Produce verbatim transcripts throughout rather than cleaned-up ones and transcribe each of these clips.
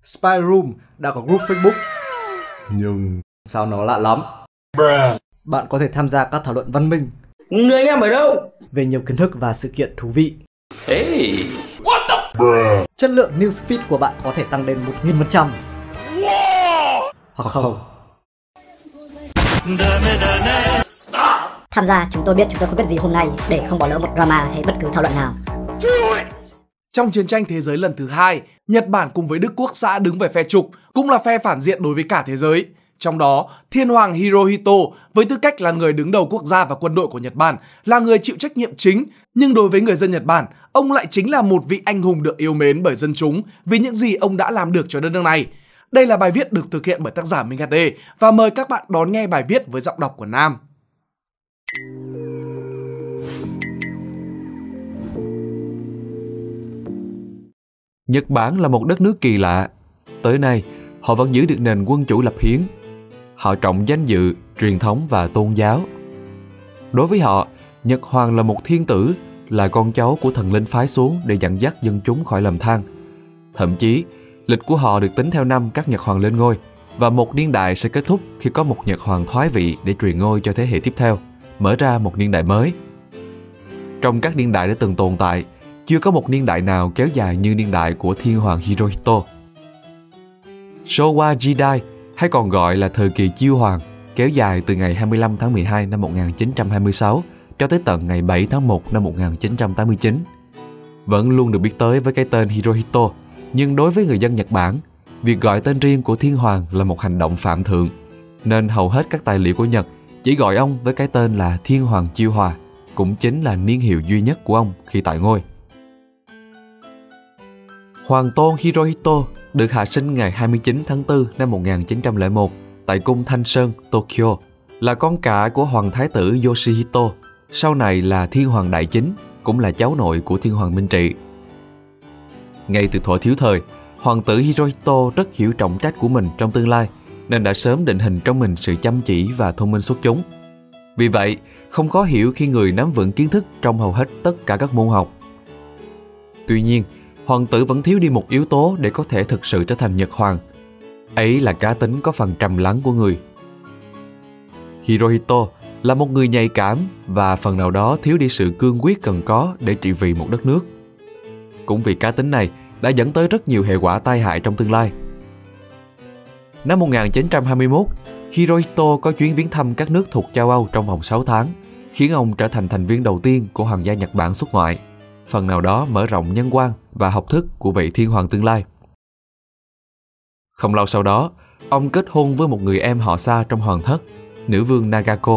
Spy Room đã có group Facebook. Nhưng sao nó lạ lắm. Bruh. Bạn có thể tham gia các thảo luận văn minh. Người anh em ở đâu? Về nhiều kiến thức và sự kiện thú vị. Hey. What the Bruh. Chất lượng newsfeed của bạn có thể tăng đến một nghìn phần trăm. Wow. Hoặc không. Tham gia, chúng tôi biết chúng tôi không biết gì hôm nay để không bỏ lỡ một drama hay bất cứ thảo luận nào. Trong chiến tranh thế giới lần thứ hai, Nhật Bản cùng với Đức Quốc xã đứng về phe trục, cũng là phe phản diện đối với cả thế giới. Trong đó, Thiên hoàng Hirohito với tư cách là người đứng đầu quốc gia và quân đội của Nhật Bản là người chịu trách nhiệm chính, nhưng đối với người dân Nhật Bản, ông lại chính là một vị anh hùng được yêu mến bởi dân chúng vì những gì ông đã làm được cho đất nước này. Đây là bài viết được thực hiện bởi tác giả Minh hát đê và mời các bạn đón nghe bài viết với giọng đọc của Nam. Nhật Bản là một đất nước kỳ lạ. Tới nay, họ vẫn giữ được nền quân chủ lập hiến. Họ trọng danh dự, truyền thống và tôn giáo. Đối với họ, Nhật Hoàng là một thiên tử, là con cháu của thần linh phái xuống để dẫn dắt dân chúng khỏi lầm than. Thậm chí, lịch của họ được tính theo năm các Nhật Hoàng lên ngôi, và một niên đại sẽ kết thúc khi có một Nhật Hoàng thoái vị để truyền ngôi cho thế hệ tiếp theo, mở ra một niên đại mới. Trong các niên đại đã từng tồn tại, chưa có một niên đại nào kéo dài như niên đại của Thiên hoàng Hirohito. Showa Jidai, hay còn gọi là thời kỳ Chiêu Hoàng, kéo dài từ ngày hai mươi lăm tháng mười hai năm một nghìn chín trăm hai mươi sáu cho tới tận ngày bảy tháng một năm một nghìn chín trăm tám mươi chín. Vẫn luôn được biết tới với cái tên Hirohito, nhưng đối với người dân Nhật Bản, việc gọi tên riêng của Thiên hoàng là một hành động phạm thượng, nên hầu hết các tài liệu của Nhật chỉ gọi ông với cái tên là Thiên hoàng Chiêu Hòa, cũng chính là niên hiệu duy nhất của ông khi tại ngôi. Hoàng tôn Hirohito được hạ sinh ngày hai mươi chín tháng tư năm một nghìn chín trăm lẻ một tại cung Thanh Sơn, Tokyo, là con cả của Hoàng thái tử Yoshihito, sau này là Thiên hoàng Đại Chính, cũng là cháu nội của Thiên hoàng Minh Trị. Ngay từ thuở thiếu thời, Hoàng tử Hirohito rất hiểu trọng trách của mình trong tương lai, nên đã sớm định hình trong mình sự chăm chỉ và thông minh xuất chúng. Vì vậy, không khó hiểu khi người nắm vững kiến thức trong hầu hết tất cả các môn học. Tuy nhiên, hoàng tử vẫn thiếu đi một yếu tố để có thể thực sự trở thành Nhật Hoàng. Ấy là cá tính có phần trầm lắng của người. Hirohito là một người nhạy cảm và phần nào đó thiếu đi sự cương quyết cần có để trị vì một đất nước. Cũng vì cá tính này đã dẫn tới rất nhiều hệ quả tai hại trong tương lai. Năm một nghìn chín trăm hai mươi mốt, Hirohito có chuyến viếng thăm các nước thuộc châu Âu trong vòng sáu tháng, khiến ông trở thành thành viên đầu tiên của Hoàng gia Nhật Bản xuất ngoại, phần nào đó mở rộng nhân quan và học thức của vị thiên hoàng tương lai. Không lâu sau đó, ông kết hôn với một người em họ xa trong hoàng thất, nữ vương Nagako.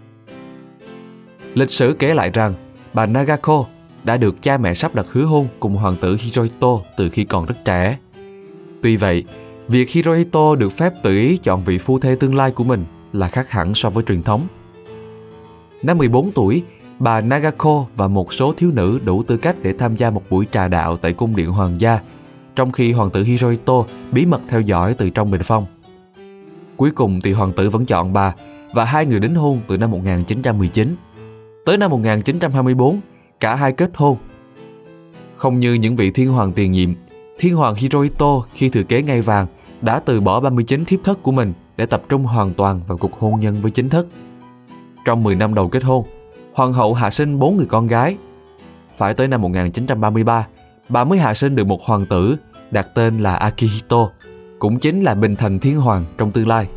Lịch sử kể lại rằng, bà Nagako đã được cha mẹ sắp đặt hứa hôn cùng hoàng tử Hirohito từ khi còn rất trẻ. Tuy vậy, việc Hirohito được phép tự ý chọn vị phu thê tương lai của mình là khác hẳn so với truyền thống. Năm mười bốn tuổi, bà Nagako và một số thiếu nữ đủ tư cách để tham gia một buổi trà đạo tại cung điện hoàng gia, trong khi hoàng tử Hirohito bí mật theo dõi từ trong bình phong. Cuối cùng thì hoàng tử vẫn chọn bà, và hai người đính hôn từ năm một nghìn chín trăm mười chín. Tới năm một nghìn chín trăm hai mươi tư, cả hai kết hôn. Không như những vị thiên hoàng tiền nhiệm, thiên hoàng Hirohito khi thừa kế ngai vàng đã từ bỏ ba mươi chín thiếp thất của mình để tập trung hoàn toàn vào cuộc hôn nhân với chính thất. Trong mười năm đầu kết hôn, hoàng hậu hạ sinh bốn người con gái. Phải tới năm một nghìn chín trăm ba mươi ba, bà mới hạ sinh được một hoàng tử đặt tên là Akihito, cũng chính là bình thành thiên hoàng trong tương lai.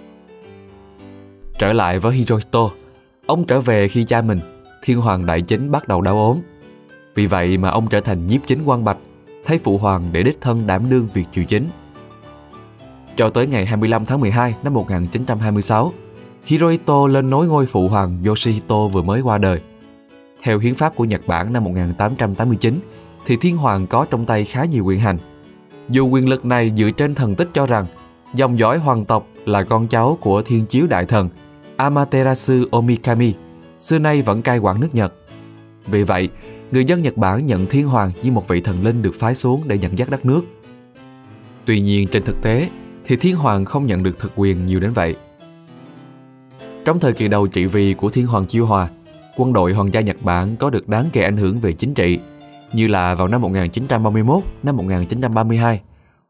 Trở lại với Hirohito, ông trở về khi cha mình, Thiên hoàng Đại Chính, bắt đầu đau ốm. Vì vậy mà ông trở thành nhiếp chính Quang Bạch, thay phụ hoàng để đích thân đảm đương việc triều chính. Cho tới ngày hai mươi lăm tháng mười hai năm một nghìn chín trăm hai mươi sáu, Hirohito lên nối ngôi phụ hoàng Yoshihito vừa mới qua đời. Theo hiến pháp của Nhật Bản năm một nghìn tám trăm tám mươi chín, thì thiên hoàng có trong tay khá nhiều quyền hành. Dù quyền lực này dựa trên thần tích cho rằng dòng dõi hoàng tộc là con cháu của thiên chiếu đại thần Amaterasu Omikami, xưa nay vẫn cai quản nước Nhật. Vì vậy, người dân Nhật Bản nhận thiên hoàng như một vị thần linh được phái xuống để dẫn dắt đất nước. Tuy nhiên trên thực tế thì thiên hoàng không nhận được thực quyền nhiều đến vậy. Trong thời kỳ đầu trị vì của thiên hoàng Chiêu Hòa, quân đội hoàng gia Nhật Bản có được đáng kể ảnh hưởng về chính trị, như là vào năm một nghìn chín trăm ba mươi mốt, năm một nghìn chín trăm ba mươi hai,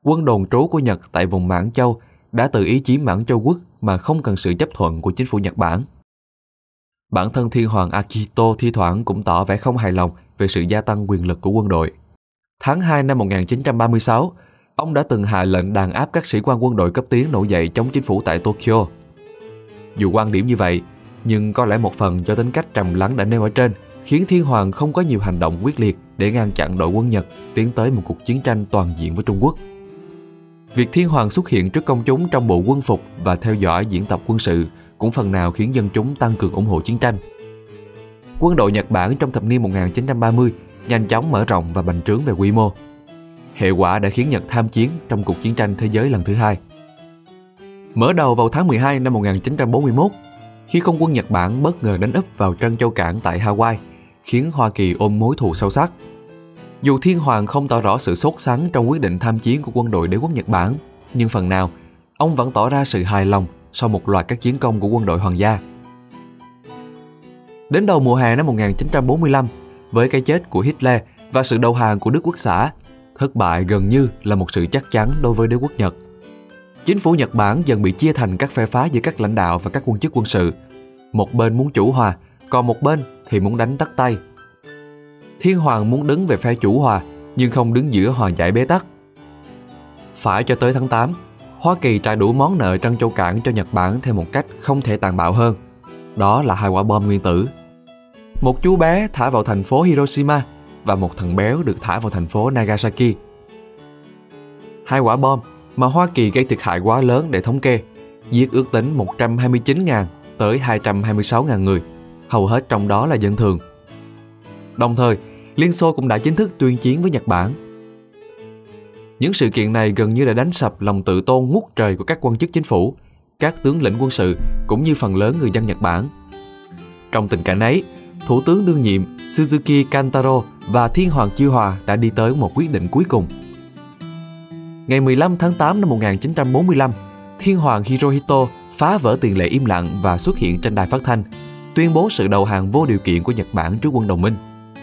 quân đồn trú của Nhật tại vùng Mãn Châu đã tự ý chiếm Mãn Châu quốc mà không cần sự chấp thuận của chính phủ Nhật Bản. Bản thân Thiên hoàng Akihito thi thoảng cũng tỏ vẻ không hài lòng về sự gia tăng quyền lực của quân đội. Tháng hai năm một nghìn chín trăm ba mươi sáu, ông đã từng hạ lệnh đàn áp các sĩ quan quân đội cấp tiến nổi dậy chống chính phủ tại Tokyo. Dù quan điểm như vậy, nhưng có lẽ một phần do tính cách trầm lắng đã nêu ở trên khiến Thiên hoàng không có nhiều hành động quyết liệt để ngăn chặn đội quân Nhật tiến tới một cuộc chiến tranh toàn diện với Trung Quốc. Việc Thiên hoàng xuất hiện trước công chúng trong bộ quân phục và theo dõi diễn tập quân sự cũng phần nào khiến dân chúng tăng cường ủng hộ chiến tranh. Quân đội Nhật Bản trong thập niên một nghìn chín trăm ba mươi nhanh chóng mở rộng và bành trướng về quy mô. Hệ quả đã khiến Nhật tham chiến trong cuộc chiến tranh thế giới lần thứ hai. Mở đầu vào tháng mười hai năm một nghìn chín trăm bốn mươi mốt, khi không quân Nhật Bản bất ngờ đánh úp vào Trân Châu Cảng tại Hawaii, khiến Hoa Kỳ ôm mối thù sâu sắc. Dù Thiên hoàng không tỏ rõ sự sốt sắng trong quyết định tham chiến của quân đội đế quốc Nhật Bản, nhưng phần nào, ông vẫn tỏ ra sự hài lòng sau một loạt các chiến công của quân đội hoàng gia. Đến đầu mùa hè năm một nghìn chín trăm bốn mươi lăm, với cái chết của Hitler và sự đầu hàng của Đức Quốc xã, thất bại gần như là một sự chắc chắn đối với đế quốc Nhật. Chính phủ Nhật Bản dần bị chia thành các phe phái giữa các lãnh đạo và các quan chức quân sự. Một bên muốn chủ hòa, còn một bên thì muốn đánh tắt tay. Thiên hoàng muốn đứng về phe chủ hòa, nhưng không đứng giữa hòa giải bế tắc. Phải cho tới tháng tám, Hoa Kỳ trả đủ món nợ Trân Châu Cảng cho Nhật Bản theo một cách không thể tàn bạo hơn. Đó là hai quả bom nguyên tử. Một chú bé thả vào thành phố Hiroshima và một thằng béo được thả vào thành phố Nagasaki. Hai quả bom mà Hoa Kỳ gây thiệt hại quá lớn để thống kê, giết ước tính một trăm hai mươi chín nghìn tới hai trăm hai mươi sáu nghìn người, hầu hết trong đó là dân thường. Đồng thời, Liên Xô cũng đã chính thức tuyên chiến với Nhật Bản. Những sự kiện này gần như đã đánh sập lòng tự tôn ngút trời của các quan chức chính phủ, các tướng lĩnh quân sự cũng như phần lớn người dân Nhật Bản. Trong tình cảnh ấy, Thủ tướng đương nhiệm Suzuki Kantaro và Thiên hoàng Chiêu Hòa đã đi tới một quyết định cuối cùng. Ngày mười lăm tháng tám năm một nghìn chín trăm bốn mươi lăm, Thiên hoàng Hirohito phá vỡ tiền lệ im lặng và xuất hiện trên đài phát thanh, tuyên bố sự đầu hàng vô điều kiện của Nhật Bản trước quân đồng minh.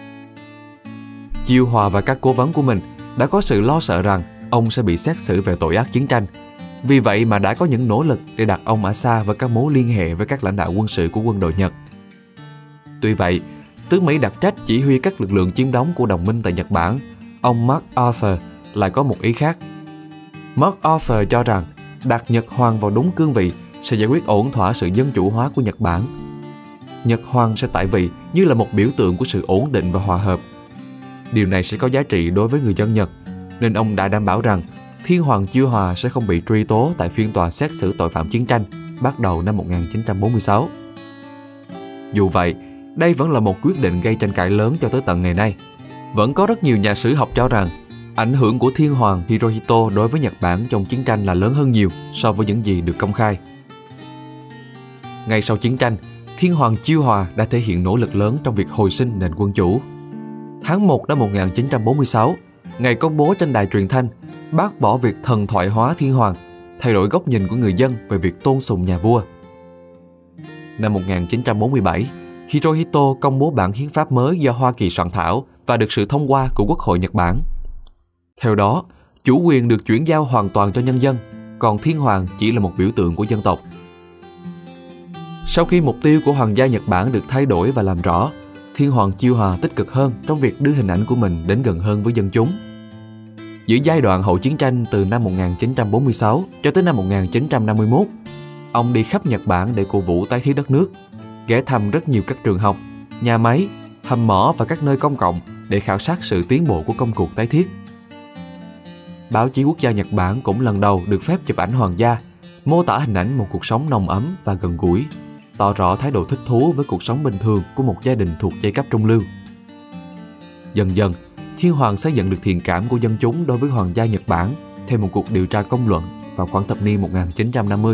Chiêu Hòa và các cố vấn của mình đã có sự lo sợ rằng ông sẽ bị xét xử về tội ác chiến tranh. Vì vậy mà đã có những nỗ lực để đặt ông ở xa với các mối liên hệ với các lãnh đạo quân sự của quân đội Nhật. Tuy vậy, tướng Mỹ đặc trách chỉ huy các lực lượng chiếm đóng của đồng minh tại Nhật Bản, ông MacArthur lại có một ý khác. MacArthur cho rằng đặt Nhật Hoàng vào đúng cương vị sẽ giải quyết ổn thỏa sự dân chủ hóa của Nhật Bản. Nhật Hoàng sẽ tại vị như là một biểu tượng của sự ổn định và hòa hợp. Điều này sẽ có giá trị đối với người dân Nhật, nên ông đã đảm bảo rằng Thiên hoàng Chiêu Hòa sẽ không bị truy tố tại phiên tòa xét xử tội phạm chiến tranh bắt đầu năm một nghìn chín trăm bốn mươi sáu. Dù vậy, đây vẫn là một quyết định gây tranh cãi lớn cho tới tận ngày nay. Vẫn có rất nhiều nhà sử học cho rằng ảnh hưởng của Thiên hoàng Hirohito đối với Nhật Bản trong chiến tranh là lớn hơn nhiều so với những gì được công khai. Ngay sau chiến tranh, Thiên hoàng Chiêu Hòa đã thể hiện nỗ lực lớn trong việc hồi sinh nền quân chủ. Tháng một năm một nghìn chín trăm bốn mươi sáu, ngày công bố trên đài truyền thanh, bác bỏ việc thần thoại hóa Thiên hoàng, thay đổi góc nhìn của người dân về việc tôn sùng nhà vua. Năm một nghìn chín trăm bốn mươi bảy, Hirohito công bố bản hiến pháp mới do Hoa Kỳ soạn thảo và được sự thông qua của Quốc hội Nhật Bản. Theo đó, chủ quyền được chuyển giao hoàn toàn cho nhân dân, còn Thiên hoàng chỉ là một biểu tượng của dân tộc. Sau khi mục tiêu của Hoàng gia Nhật Bản được thay đổi và làm rõ, Thiên hoàng Chiêu Hòa tích cực hơn trong việc đưa hình ảnh của mình đến gần hơn với dân chúng. Giữa giai đoạn hậu chiến tranh từ năm một nghìn chín trăm bốn mươi sáu cho tới năm một nghìn chín trăm năm mươi mốt, ông đi khắp Nhật Bản để cổ vũ tái thiết đất nước, ghé thăm rất nhiều các trường học, nhà máy, hầm mỏ và các nơi công cộng để khảo sát sự tiến bộ của công cuộc tái thiết. Báo chí quốc gia Nhật Bản cũng lần đầu được phép chụp ảnh hoàng gia, mô tả hình ảnh một cuộc sống nồng ấm và gần gũi, tỏ rõ thái độ thích thú với cuộc sống bình thường của một gia đình thuộc giai cấp trung lưu. Dần dần, Thiên hoàng sẽ nhận được thiện cảm của dân chúng đối với hoàng gia Nhật Bản theo một cuộc điều tra công luận vào khoảng thập niên một nghìn chín trăm năm mươi.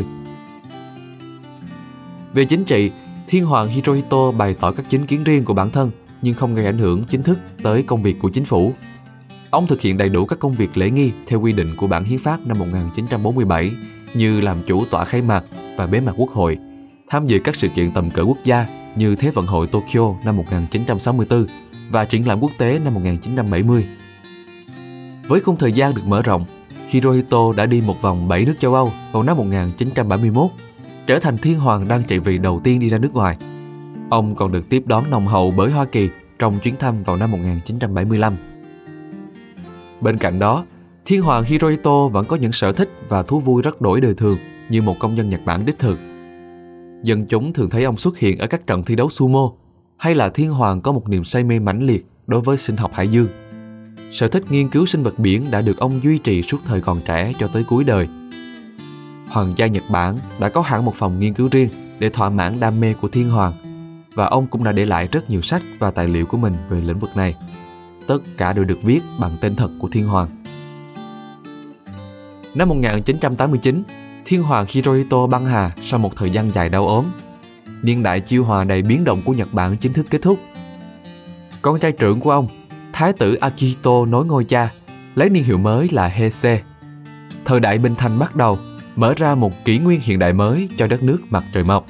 Về chính trị, Thiên hoàng Hirohito bày tỏ các chính kiến riêng của bản thân nhưng không gây ảnh hưởng chính thức tới công việc của chính phủ. Ông thực hiện đầy đủ các công việc lễ nghi theo quy định của bản hiến pháp năm một nghìn chín trăm bốn mươi bảy như làm chủ tọa khai mạc và bế mạc quốc hội, tham dự các sự kiện tầm cỡ quốc gia như Thế vận hội Tokyo năm một nghìn chín trăm sáu mươi tư và triển lãm quốc tế năm một nghìn chín trăm bảy mươi. Với khung thời gian được mở rộng, Hirohito đã đi một vòng bảy nước châu Âu vào năm một nghìn chín trăm bảy mươi mốt, trở thành thiên hoàng đang trị vì đầu tiên đi ra nước ngoài. Ông còn được tiếp đón nồng hậu bởi Hoa Kỳ trong chuyến thăm vào năm một nghìn chín trăm bảy mươi lăm. Bên cạnh đó, thiên hoàng Hirohito vẫn có những sở thích và thú vui rất đổi đời thường như một công dân Nhật Bản đích thực. Dân chúng thường thấy ông xuất hiện ở các trận thi đấu sumo, hay là thiên hoàng có một niềm say mê mãnh liệt đối với sinh học hải dương. Sở thích nghiên cứu sinh vật biển đã được ông duy trì suốt thời còn trẻ cho tới cuối đời. Hoàng gia Nhật Bản đã có hẳn một phòng nghiên cứu riêng để thỏa mãn đam mê của thiên hoàng, và ông cũng đã để lại rất nhiều sách và tài liệu của mình về lĩnh vực này. Tất cả đều được viết bằng tên thật của thiên hoàng. Năm một nghìn chín trăm tám mươi chín, thiên hoàng Hirohito băng hà sau một thời gian dài đau ốm. Niên đại chiêu hòa đầy biến động của Nhật Bản chính thức kết thúc. Con trai trưởng của ông, Thái tử Akihito nối ngôi cha, lấy niên hiệu mới là Heisei. Thời đại Bình Thành bắt đầu, mở ra một kỷ nguyên hiện đại mới cho đất nước mặt trời mọc.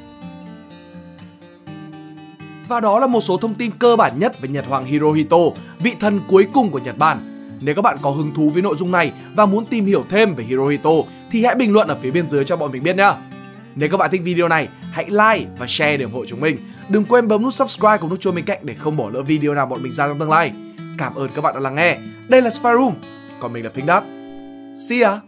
Và đó là một số thông tin cơ bản nhất về Nhật Hoàng Hirohito, vị thần cuối cùng của Nhật Bản. Nếu các bạn có hứng thú với nội dung này và muốn tìm hiểu thêm về Hirohito thì hãy bình luận ở phía bên dưới cho bọn mình biết nhé. Nếu các bạn thích video này, hãy like và share để ủng hộ chúng mình. Đừng quên bấm nút subscribe cùng nút chuông bên cạnh để không bỏ lỡ video nào bọn mình ra trong tương lai. Cảm ơn các bạn đã lắng nghe. Đây là Spy Room, còn mình là Pink Dot. See ya!